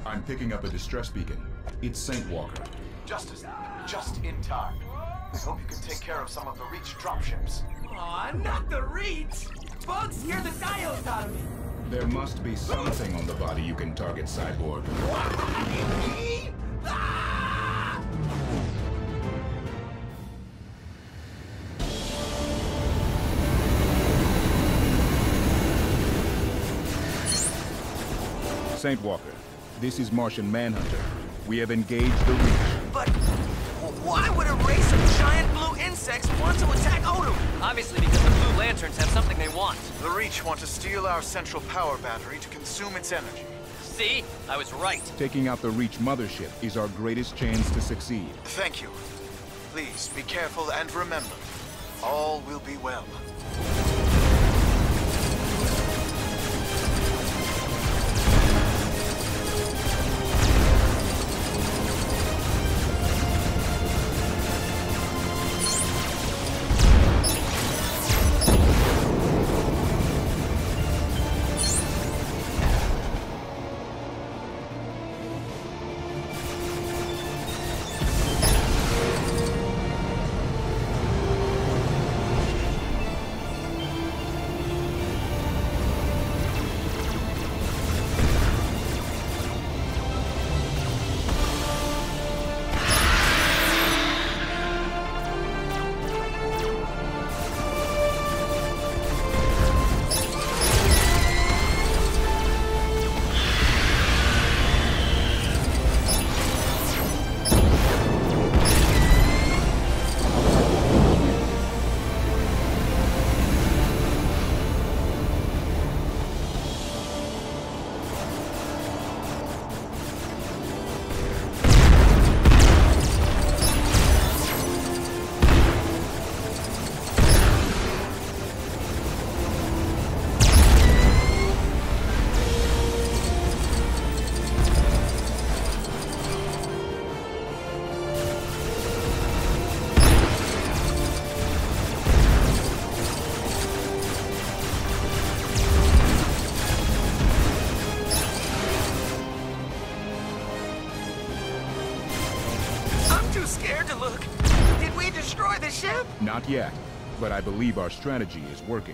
I'm picking up a distress beacon. It's Saint Walker. Just in time. I hope you can take care of some of the Reach dropships. Aw, not the Reach! Bugs scare the diodes out of me! There must be something on the body you can target, Cyborg. Ah! Saint Walker, this is Martian Manhunter. We have engaged the Reach. But why would a race of giant blue insects want to attack Odom? Obviously because the Blue Lanterns have something they want. The Reach want to steal our central power battery to consume its energy. See? I was right. Taking out the Reach mothership is our greatest chance to succeed. Thank you. Please be careful and remember, all will be well. Not yet, but I believe our strategy is working.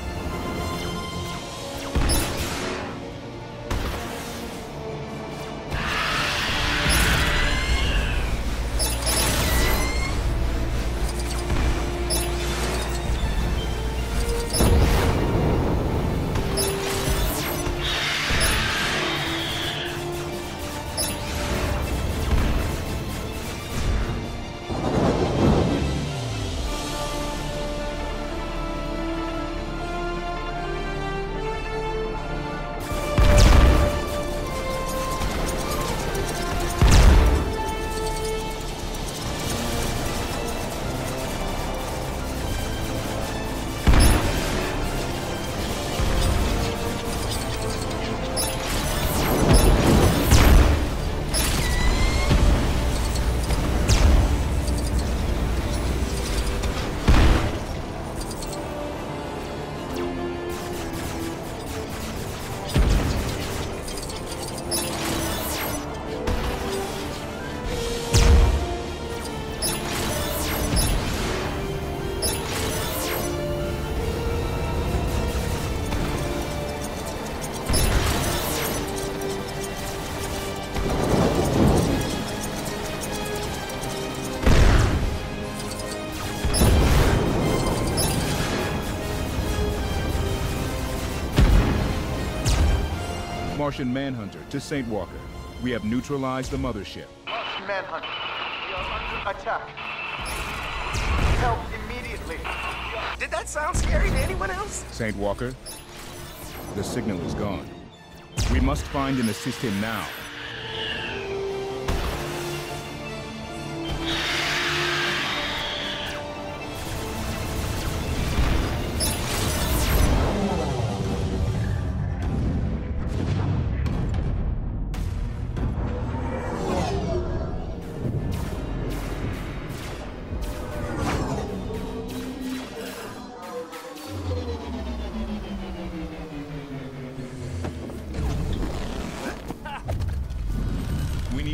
Martian Manhunter to Saint Walker. We have neutralized the mothership. Martian Manhunter, we are under attack. Help immediately. Did that sound scary to anyone else? Saint Walker, the signal is gone. We must find and assist him now.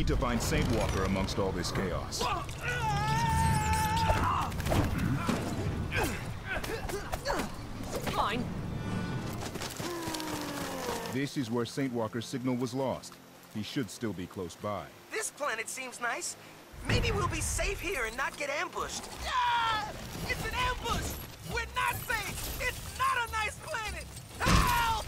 need to find Saint Walker amongst all this chaos. Fine. This is where Saint Walker's signal was lost. He should still be close by. This planet seems nice. Maybe we'll be safe here and not get ambushed. Ah! It's an ambush! We're not safe! It's not a nice planet! Help!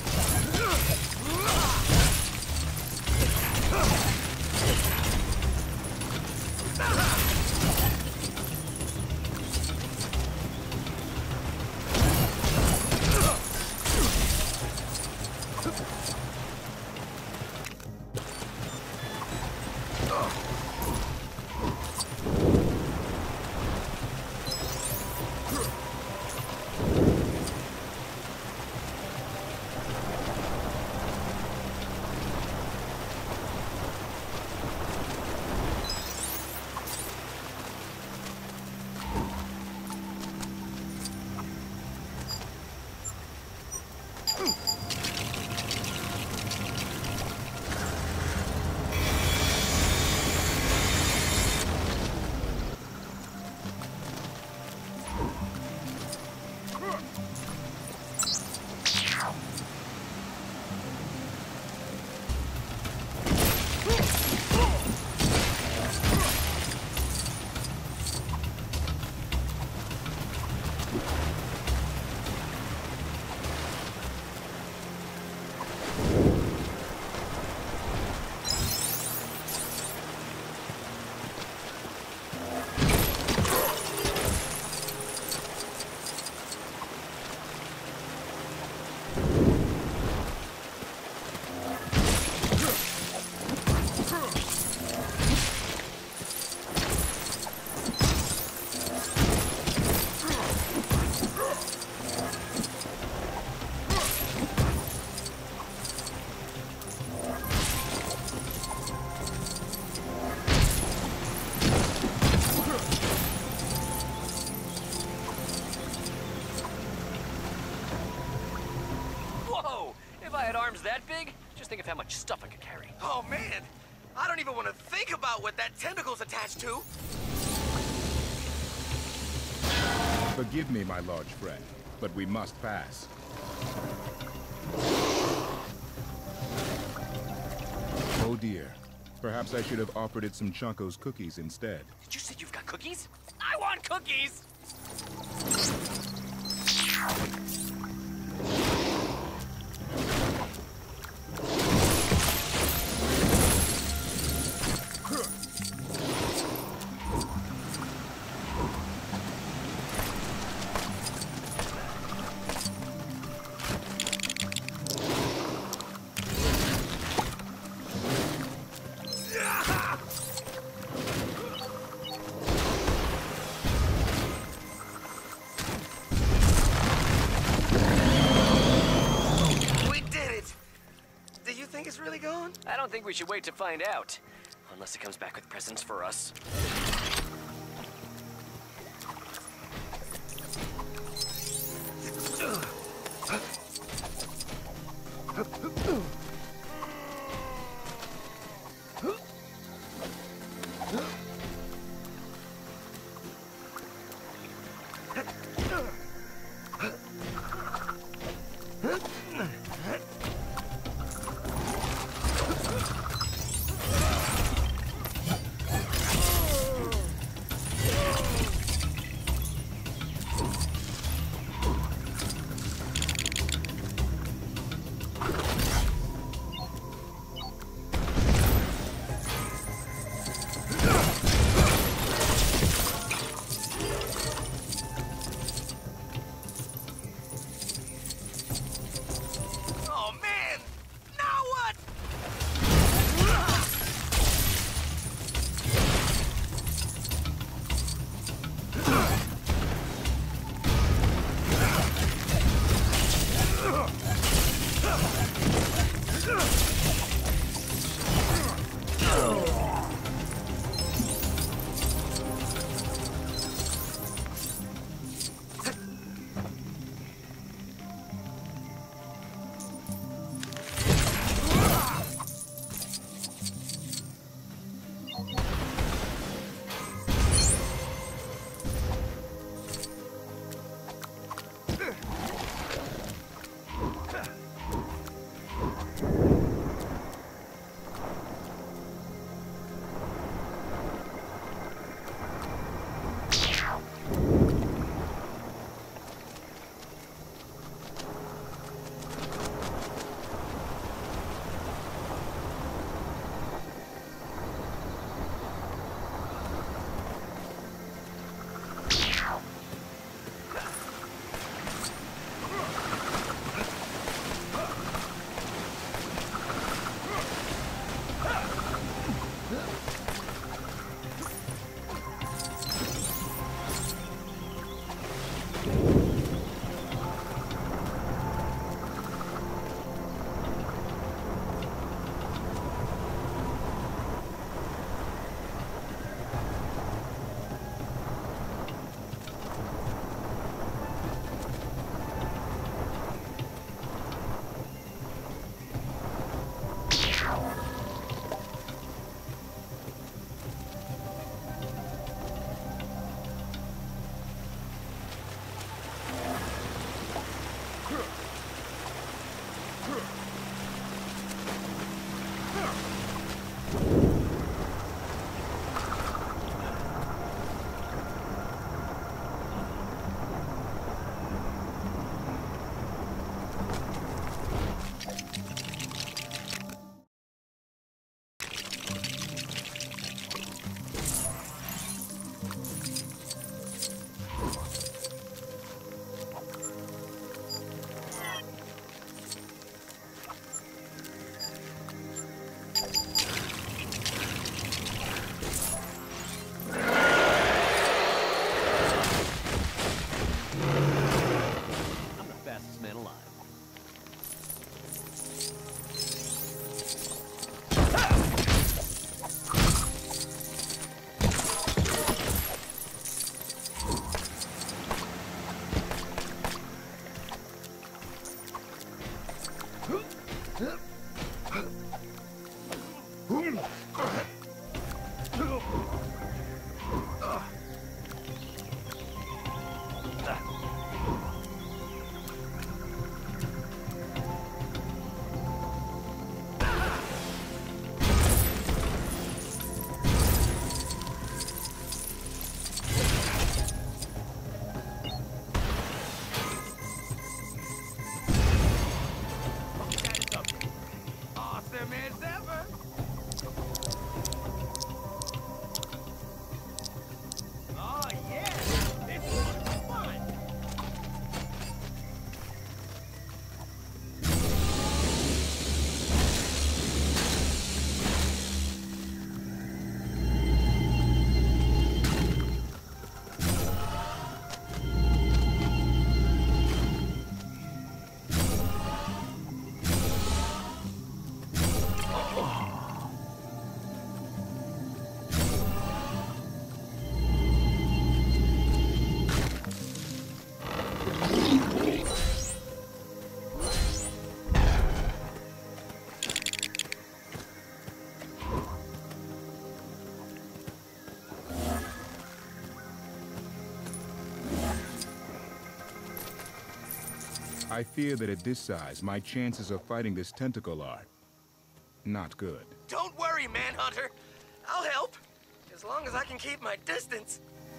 That big? Just think of how much stuff I could carry. Oh, man! I don't even want to think about what that tentacle's attached to! Forgive me, my large friend, but we must pass. Oh dear. Perhaps I should have offered it some Choco's cookies instead. Did you say you've got cookies? I want cookies! I don't think we should wait to find out. Unless it comes back with presents for us. I fear that at this size, my chances of fighting this tentacle are not good. Don't worry, Manhunter. I'll help, as long as I can keep my distance.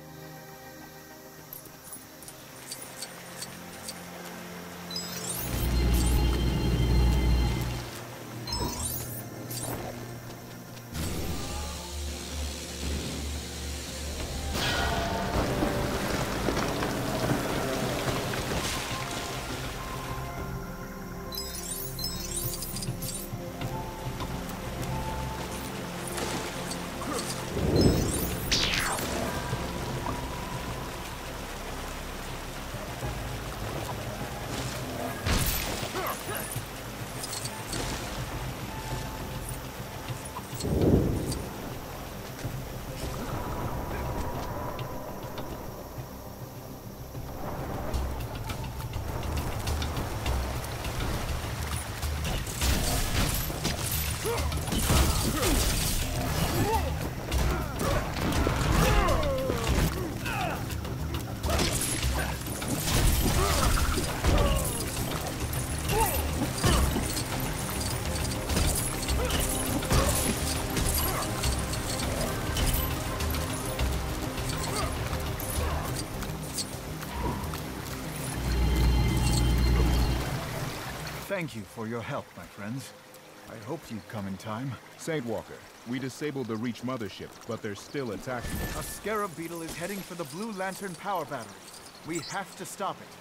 Thank you for your help, my friends. I hope you come in time. Saint Walker, we disabled the Reach mothership, but they're still attacking. A scarab beetle is heading for the Blue Lantern power battery. We have to stop it.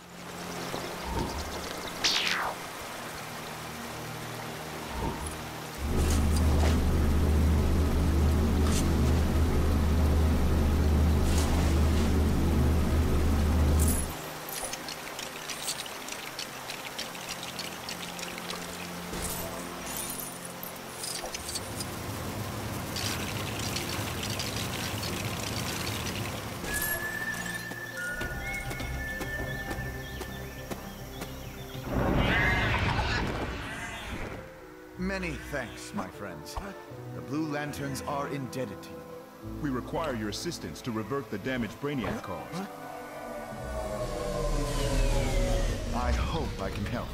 Many thanks, my friends. The Blue Lanterns are indebted to you. We require your assistance to revert the damage Brainiac caused. I hope I can help.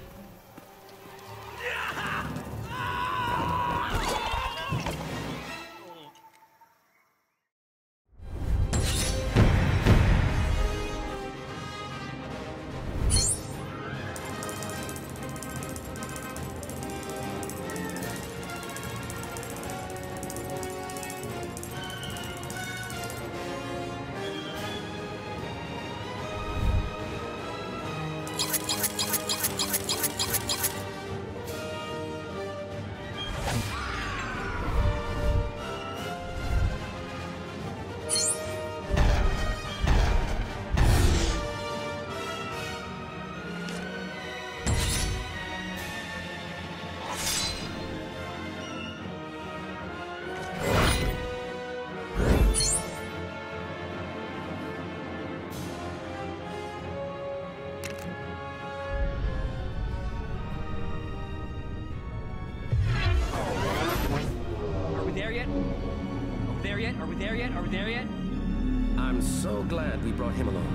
Are we there yet? I'm so glad we brought him along.